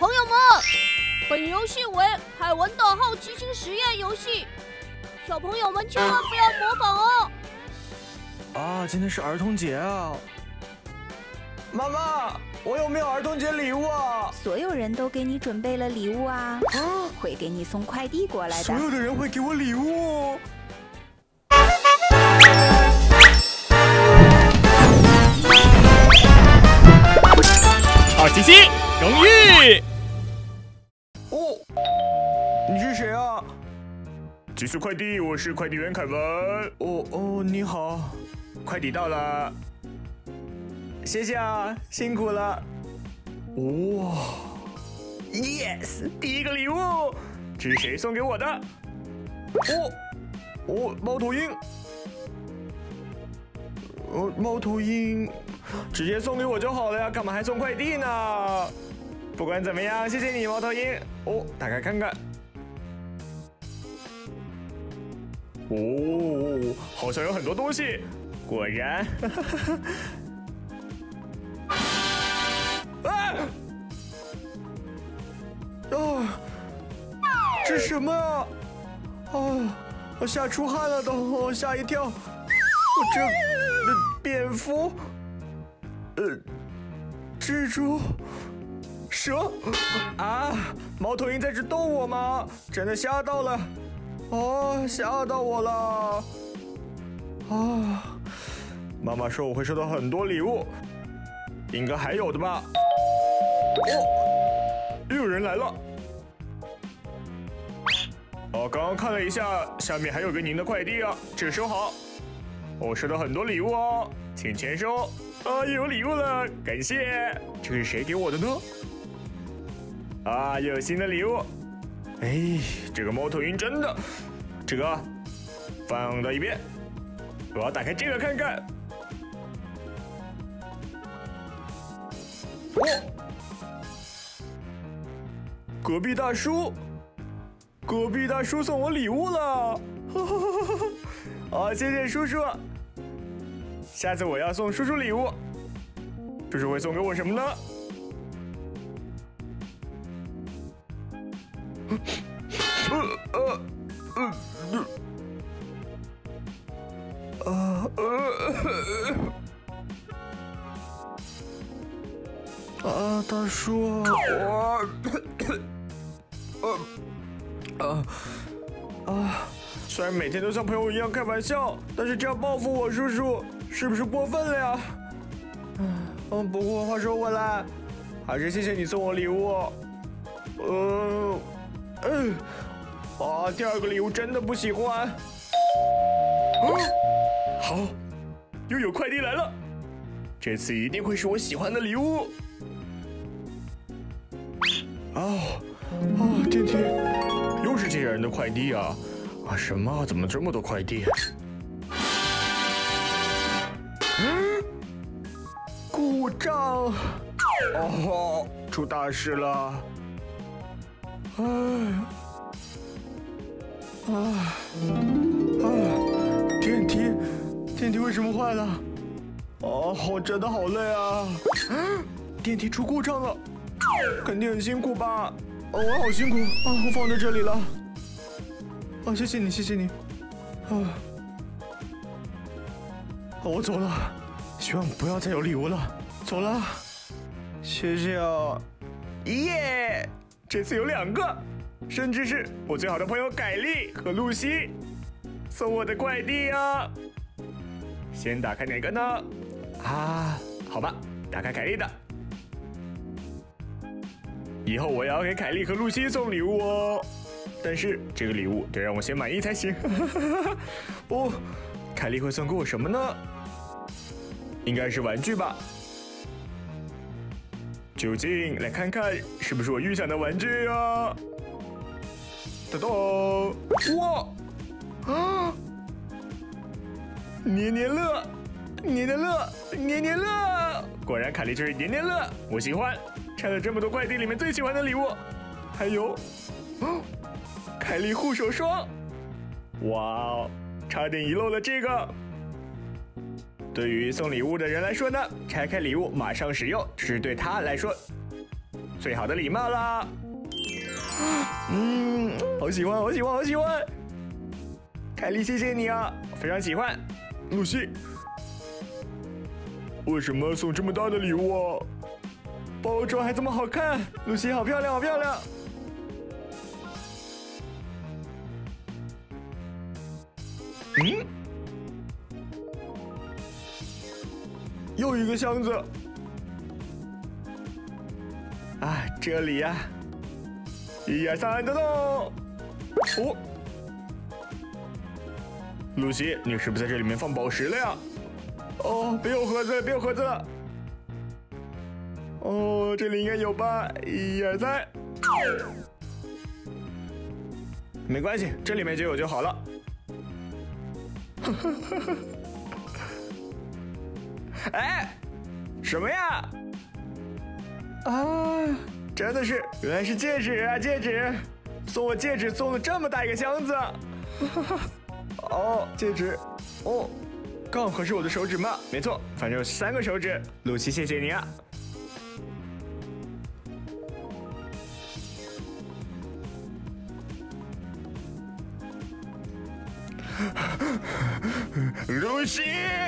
朋友们，本游戏为海文的好奇心实验游戏，小朋友们千万不要模仿哦。 啊，今天是儿童节啊！妈妈，我有没有儿童节礼物啊？ 所有人都给你准备了礼物啊，会给你送快递过来的。 所有的人会给我礼物。 好奇心荣誉。 哦，你是谁啊？ 寄宿快递，我是快递员凯文。 哦，你好， 快递到了， 谢谢啊，辛苦了。哇 ，yes， 第一个礼物，这是谁送给我的？ 猫头鹰。猫头鹰，直接送给我就好了呀，干嘛还送快递呢？不管怎么样，谢谢你，猫头鹰。打开看看。 好像有很多东西，果然。 这什么啊？我吓出汗了都，吓一跳。这蝙蝠，蜘蛛，蛇啊！猫头鹰在这逗我吗？真的吓到了，吓到我了。妈妈说我会收到很多礼物，应该还有的吧？又有人来了。刚刚看了一下，下面还有个您的快递啊，这个收好。我收到很多礼物哦，请签收。又有礼物了，感谢。这个是谁给我的呢？又有新的礼物。这个猫头鹰真的，这个放到一边。我要打开这个看看。隔壁大叔送我礼物了。谢谢叔叔。下次我要送叔叔礼物，叔叔会送给我什么呢？大叔，虽然每天都像朋友一样开玩笑，但是这样报复我叔叔，是不是过分了呀？不过话说回来，还是谢谢你送我礼物。第二个礼物真的不喜欢。好，又有快递来了，这次一定会是我喜欢的礼物。电梯，又是这些人的快递啊！什么？怎么这么多快递？故障！出大事了！电梯为什么坏了？我真的好累啊！电梯出故障了，肯定很辛苦吧？我好辛苦我放在这里了。谢谢你。我走了，希望不要再有礼物了。走了，谢谢啊！耶，这次有2个，甚至是我最好的朋友凯莉和露西送我的快递啊。先打开哪个呢？好吧，打开凯莉的。以后我也要给凯莉和露西送礼物哦。但是这个礼物得让我先满意才行。凯莉会送给我什么呢？应该是玩具吧。究竟来看看是不是我预想的玩具啊？噔噔！年年乐！果然凯莉就是年年乐，我喜欢。拆了这么多快递里面最喜欢的礼物，还有凯莉护手霜。哇，差点遗漏了这个。对于送礼物的人来说呢，拆开礼物马上使用，这是对他来说最好的礼貌了。好喜欢，好喜欢，好喜欢！凯莉，谢谢你啊，非常喜欢。露西，为什么送这么大的礼物啊？包装还这么好看，露西好漂亮，好漂亮！又一个箱子。啊，这里呀，1、2、3，等等。哦，露西，你是不是在这里面放宝石了呀？哦，别有盒子，别有盒子了。哦，这里应该有吧？1、2、3。没关系，这里面就有就好了。哎，什么呀？啊，真的是，原来是戒指啊！戒指，送我戒指，送了这么大一个箱子。哦，戒指，哦，刚好合适我的手指嘛。没错，反正有3个手指。露西，谢谢你啊。露西，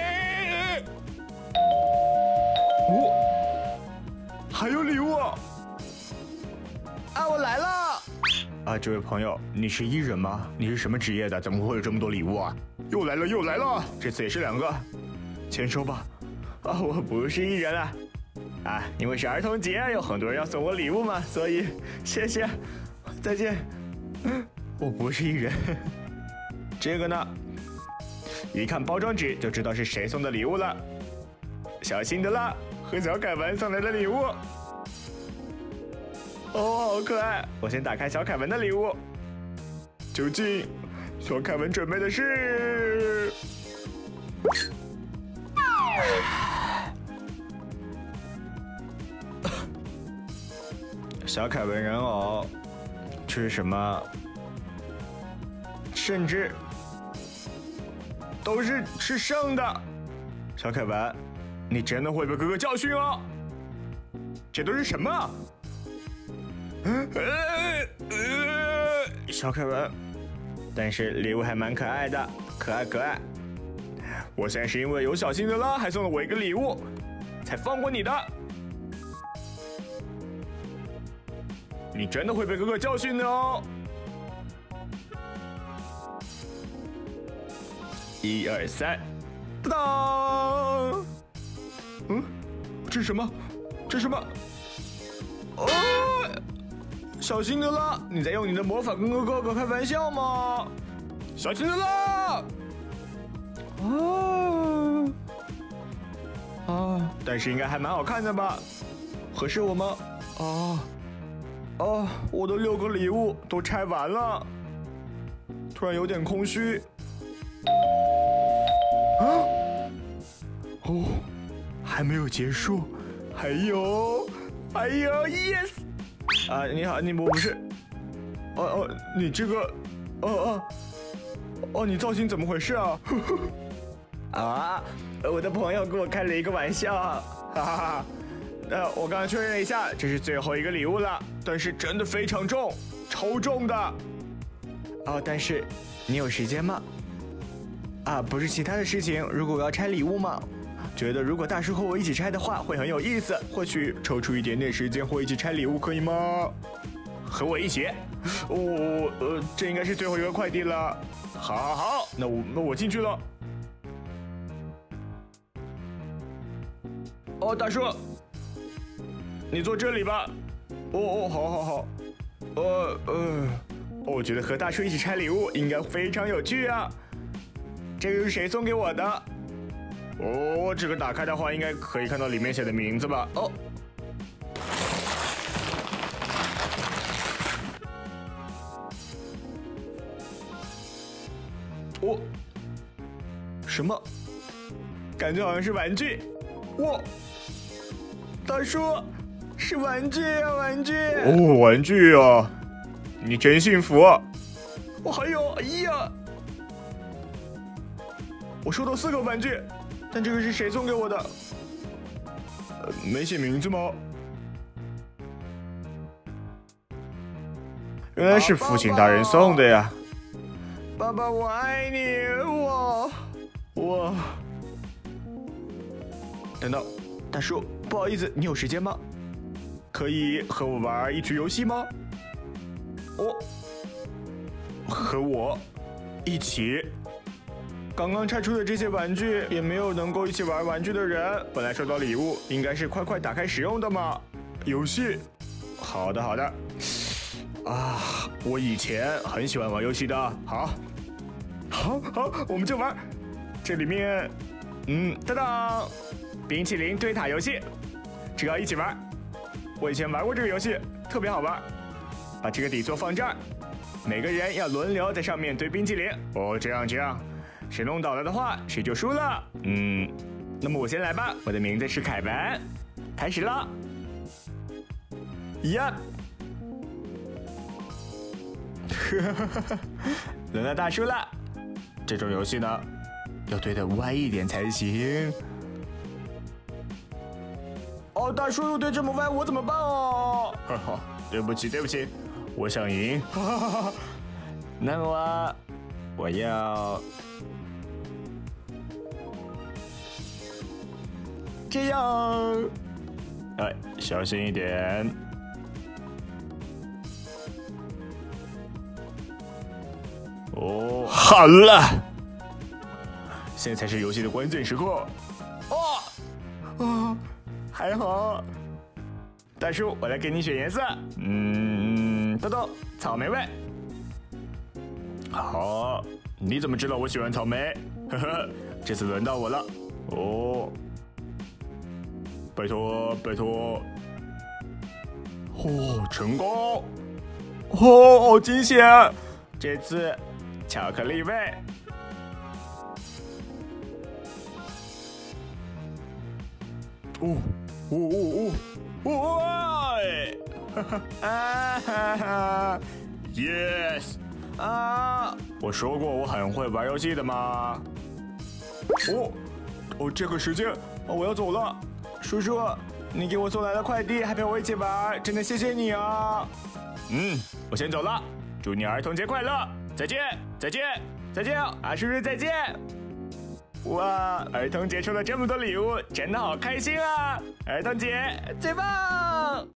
哦，还有礼物啊！我来了！啊，这位朋友，你是艺人吗？你是什么职业的？怎么会有这么多礼物啊？又来了，又来了！这次也是2个，签收吧。啊，我不是艺人啊。啊，因为是儿童节，有很多人要送我礼物嘛，所以谢谢，再见。我不是艺人。这个呢？一看包装纸就知道是谁送的礼物了，小辛德拉和小凯文送来的礼物。哦，好可爱！我先打开小凯文的礼物，究竟小凯文准备的是？小凯文人偶，这是什么？甚至都是剩的。小凯文，你真的会被哥哥教训哦！这都是什么？小凯文，但是礼物还蛮可爱的，可爱可爱。我现在是因为有小辛德拉还送了我一个礼物，才放过你的。你真的会被哥哥教训的哦！1、2、3，当当！这是什么？这是什么？哦！小辛德拉，你在用你的魔法跟哥哥开玩笑吗？小辛德拉！但是应该还蛮好看的吧？合适我吗？我的6个礼物都拆完了，突然有点空虚。还没有结束，还有 ，yes！ 你好，我不是，你这个，你造型怎么回事啊？我的朋友跟我开了一个玩笑，哈哈哈。我刚刚确认了一下，这是最后一个礼物了，但是真的非常重，超重的。但是你有时间吗？不是其他的事情，如果我要拆礼物嘛，觉得如果大叔和我一起拆的话会很有意思，或许抽出一点点时间或一起拆礼物可以吗？和我一起？这应该是最后一个快递了。好，那我进去了。大叔，你坐这里吧。好。我觉得和大叔一起拆礼物应该非常有趣啊。这个是谁送给我的？这个打开的话，应该可以看到里面写的名字吧？什么？感觉好像是玩具。大叔，是玩具啊，玩具！玩具啊！你真幸福啊！还有，哎呀！我收到4个玩具，但这个是谁送给我的？没写名字吗？ 原来是父亲大人送的呀。 爸爸，我爱你，我。 等等，大叔，不好意思，你有时间吗？可以和我玩一局游戏吗？和我一起。刚刚拆出的这些玩具也没有能够一起玩玩具的人，本来收到礼物应该是快打开使用的嘛。游戏，好的。啊，我以前很喜欢玩游戏的。好，我们就玩。这里面，当当，冰淇淋推塔游戏，这个要一起玩。我以前玩过这个游戏，特别好玩。把这个底座放这儿，每个人要轮流在上面堆冰淇淋。这样，谁弄倒了的话，谁就输了。那么我先来吧。我的名字是凯文，开始了。呀，轮到大叔了。这种游戏呢，要堆得歪一点才行。大叔又堆这么歪，我怎么办啊？对不起，我想赢。那么我要这样。小心一点。好了，现在才是游戏的关键时刻。还好。大叔，我来给你选颜色。豆豆，草莓味。好，你怎么知道我喜欢草莓？这次轮到我了。拜托。成功。好惊险！这次巧克力味。Yes！ 我说过我很会玩游戏的吗？这个时间，我要走了。叔叔，你给我送来的快递，还陪我一起玩，真的谢谢你啊！我先走了，祝你儿童节快乐！再见！叔叔再见！哇，儿童节收了这么多礼物，真的好开心啊！儿童节最棒！